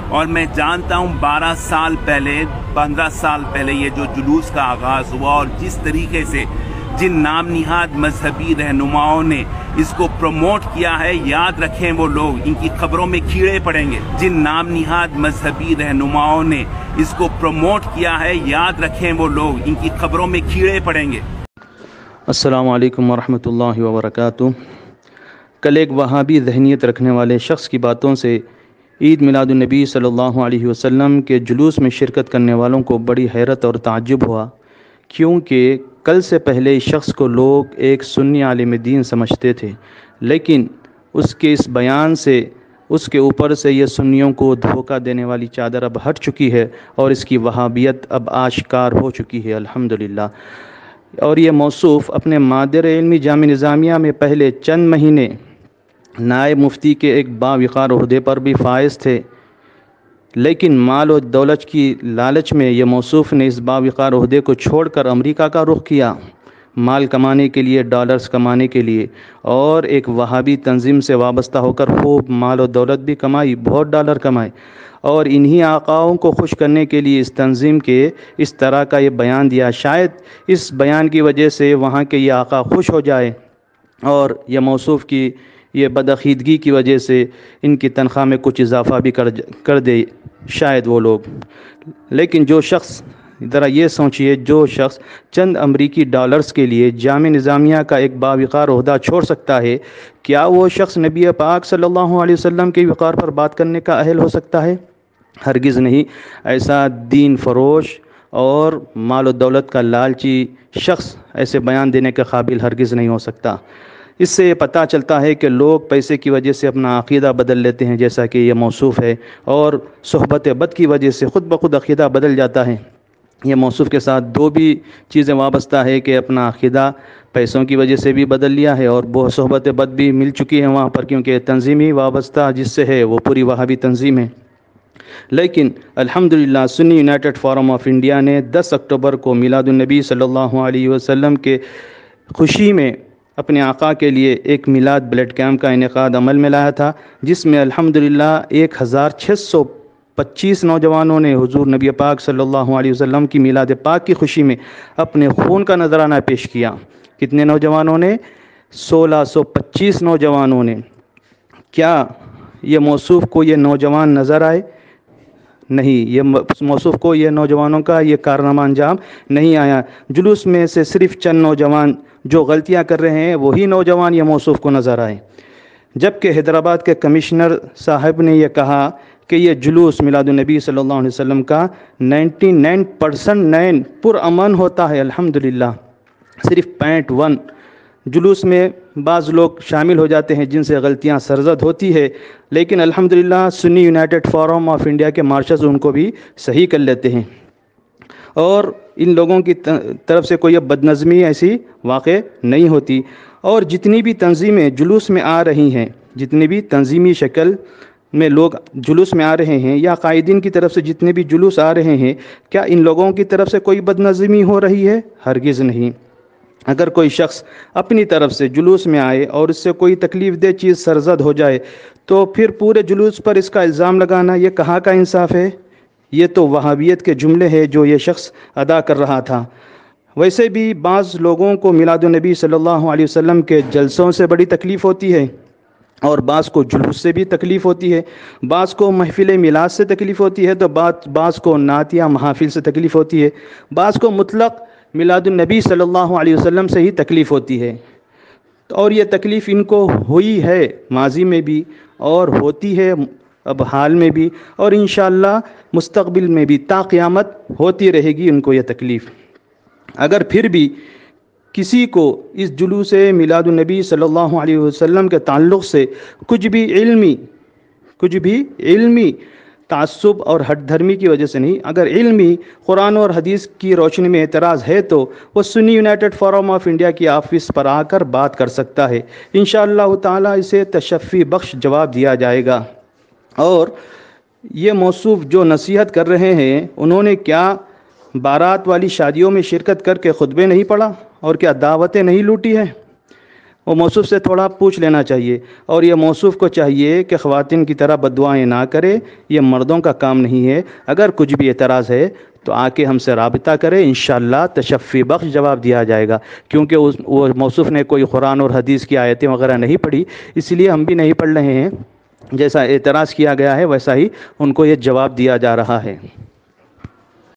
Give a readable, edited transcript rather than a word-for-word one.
اور میں جانتا ہوں 12 سال پہلے 15 سال پہلے یہ جو جلوس کا آغاز ہوا اور جس طریقے سے جن نام نہاد مذہبی رہنماؤں نے اس کو پروموٹ کیا ہے، یاد رکھیں وہ لوگ ان کی خبروں میں کیڑے پڑیں گے۔ جن نام نہاد مذہبی رہنماؤں نے اس کو پروموٹ کیا ہے، یاد رکھیں وہ لوگ ان کی خبروں میں کیڑے پڑیں گے۔ السلام علیکم ورحمۃ اللہ وبرکاتہ۔ کل ایک وہابی ذہنیت رکھنے والے شخص کی باتوں سے عید میلاد النبی صلی اللہ علیہ وسلم کے جلوس میں شرکت کرنے والوں کو بڑی حیرت اور تعجب ہوا، کیونکہ کل سے پہلے اس شخص کو لوگ ایک سنی عالم دین سمجھتے تھے، لیکن اس کے اس بیان سے اس کے اوپر سے یہ سنیوں کو دھوکہ دینے والی چادر اب ہٹ چکی ہے اور اس کی وہابیت اب آشکار ہو چکی ہے الحمدللہ۔ اور یہ موصوف اپنے مادر علمی جامع نظامیہ میں پہلے چند مہینے نائب مفتی کے ایک باوقار عہدے پر بھی فائز تھے، لیکن مال و دولت کی لالچ میں یہ موصوف نے اس باوقار عہدے کو چھوڑ کر امریکہ کا رخ کیا، مال کمانے کے لیے، ڈالرز کمانے کے لیے، اور ایک وہابی تنظیم سے وابستہ ہو کر خوب مال و دولت بھی کمائی، بہت ڈالر کمائے، اور انہی آقاؤں کو خوش کرنے کے لیے اس تنظیم کے اس طرح کا یہ بیان دیا۔ شاید اس بیان کی وجہ سے وہاں کے یہ آقا خوش ہو جائے اور یہ موصوف کی یہ بدعقیدگی کی وجہ سے ان کی تنخواہ میں کچھ اضافہ بھی کر دے شاید وہ لوگ۔ لیکن جو شخص، ذرا یہ سوچئے، جو شخص چند امریکی ڈالرز کے لیے جامع نظامیہ کا ایک باوقار عہدہ چھوڑ سکتا ہے، کیا وہ شخص نبی پاک صلی اللہ علیہ وسلم کے وقار پر بات کرنے کا اہل ہو سکتا ہے؟ ہرگز نہیں۔ ایسا دین فروش اور مال و دولت کا لالچی شخص ایسے بیان دینے کے قابل ہرگز نہیں ہو سکتا۔ اس سے یہ پتہ چلتا ہے کہ لوگ پیسے کی وجہ سے اپنا عقیدہ بدل لیتے ہیں، جیسا کہ یہ موصوف ہے، اور صحبت بد کی وجہ سے خود بخود عقیدہ بدل جاتا ہے۔ یہ موصوف کے ساتھ دو بھی چیزیں وابستہ ہے کہ اپنا عقیدہ پیسوں کی وجہ سے بھی بدل لیا ہے، اور وہ صحبت بد بھی مل چکی ہے وہاں پر، کیونکہ تنظیمی وابستہ جس سے ہے وہ پوری وہابی تنظیم ہے۔ لیکن الحمدللہ Sunni United Forum of India نے 10 اکتوبر کو میلاد النبی صلی اللہ علیہ وسلم کے خوشی میں اپنے آقا کے لیے ایک میلاد بلڈ کیمپ کا انعقاد عمل میں لایا تھا، جس میں الحمدللہ 1625 نوجوانوں نے حضور نبی پاک صلی اللہ علیہ وسلم کی میلاد پاک کی خوشی میں اپنے خون کا نذرانہ پیش کیا۔ کتنے نوجوانوں نے؟ 1625 نوجوانوں نے۔ کیا یہ موصوف کو یہ نوجوان نظر آئے؟ نہیں، یہ موصوف کو یہ نوجوانوں کا یہ کارنامہ انجام نہیں آیا۔ جلوس میں سے صرف چند نوجوان جو غلطیاں کر رہے ہیں وہی نوجوان یہ موصوف کو نظر آئے، جبکہ حیدرآباد کے کمشنر صاحب نے یہ کہا کہ یہ جلوس میلاد النبی صلی اللہ علیہ وسلم کا 99% پرامن ہوتا ہے الحمدللہ۔ صرف 0.1 جلوس میں بعض لوگ شامل ہو جاتے ہیں جن سے غلطیاں سرزد ہوتی ہے، لیکن الحمدللہ Sunni United Forum of India کے مارشلز ان کو بھی صحیح کر لیتے ہیں، اور ان لوگوں کی طرف سے کوئی بدنظمی ایسی واقع نہیں ہوتی۔ اور جتنی بھی تنظیمیں جلوس میں آ رہی ہیں، جتنی بھی تنظیمی شکل میں لوگ جلوس میں آ رہے ہیں، یا قائدین کی طرف سے جتنے بھی جلوس آ رہے ہیں، کیا ان لوگوں کی طرف سے کوئی بدنظمی ہو رہی ہے؟ ہرگز نہیں۔ اگر کوئی شخص اپنی طرف سے جلوس میں آئے اور اس سے کوئی تکلیف دہ چیز سرزد ہو جائے تو پھر پورے جلوس پر اس کا الزام لگانا یہ کہاں کا انصاف ہے؟ یہ تو وہابیت کے جملے ہیں جو یہ شخص ادا کر رہا تھا۔ ویسے بھی بعض لوگوں کو میلاد النبی صلی اللہ علیہ وسلم کے جلسوں سے بڑی تکلیف ہوتی ہے، اور بعض کو جلوس سے بھی تکلیف ہوتی ہے، بعض کو محفل میلاد سے تکلیف ہوتی ہے، تو بعض کو نعت یا محافل سے تکلیف ہوتی ہے، بعض کو مطلق میلاد النبی صلی اللہ علیہ وسلم سے ہی تکلیف ہوتی ہے۔ اور یہ تکلیف ان کو ہوئی ہے ماضی میں بھی، اور ہوتی ہے اب حال میں بھی، اور انشاءاللہ مستقبل میں بھی تا قیامت ہوتی رہے گی ان کو یہ تکلیف۔ اگر پھر بھی کسی کو اس جلوس میلاد النبی صلی اللہ علیہ وسلم کے تعلق سے کچھ بھی علمی تعصب اور ہٹ دھرمی کی وجہ سے نہیں، اگر علمی قرآن اور حدیث کی روشنی میں اعتراض ہے تو وہ Sunni United Forum of India کی آفس پر آ کر بات کر سکتا ہے، انشاءاللہ تعالی اسے تشفی بخش جواب دیا جائے گا۔ اور یہ موصوف جو نصیحت کر رہے ہیں، انہوں نے کیا بارات والی شادیوں میں شرکت کر کے خطبے نہیں پڑھا، اور کیا دعوتیں نہیں لوٹی ہیں؟ وہ موصوف سے تھوڑا پوچھ لینا چاہیے، اور یہ موصوف کو چاہیے کہ خواتین کی طرح بد دعائیں نہ کرے، یہ مردوں کا کام نہیں ہے۔ اگر کچھ بھی اعتراض ہے تو آ کے ہم سے رابطہ کرے، انشاءاللہ تشفی بخش جواب دیا جائے گا، کیونکہ وہ موصوف نے کوئی قرآن اور حدیث کی آیتیں وغیرہ نہیں پڑھی، اس لیے ہم بھی نہیں پڑھ رہے ہیں۔ جیسا اعتراض کیا گیا ہے ویسا ہی ان کو یہ جواب دیا جا رہا ہے۔